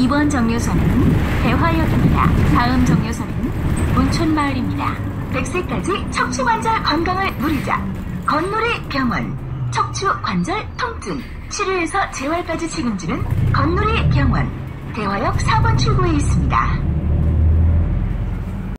이번 정류소는 대화역입니다. 다음 정류소는 온촌마을입니다. 100세까지 척추관절 건강을 누리자. 건놀이 병원. 척추관절 통증, 치료에서 재활까지 책임지는 건놀이 병원. 대화역 4번 출구에 있습니다.